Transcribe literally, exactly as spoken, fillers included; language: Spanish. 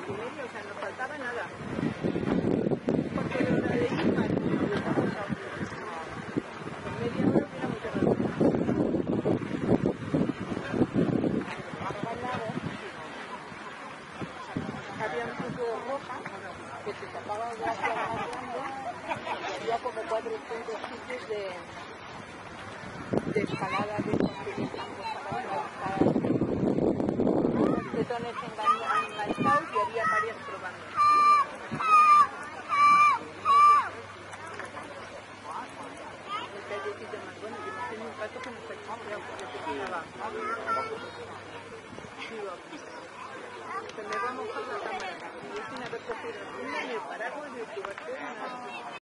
y media, o sea, no faltaba nada. Porque de hora de ir, mal, en media hora hubiéramos llegado. Había un tipo de roja que se tapaba de la ciudad más grande y había como cuatro o cinco sitios de, de escalada de construir campos para los petones enganchados y había varias probando.